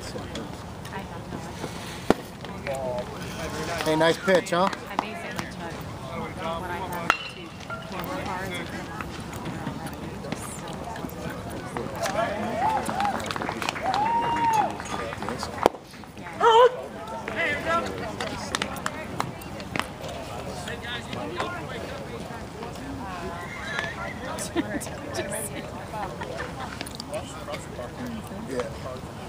I have no idea. Hey, nice pitch, huh? I basically took what I had to camera cards and put them on the computer already. Yeah.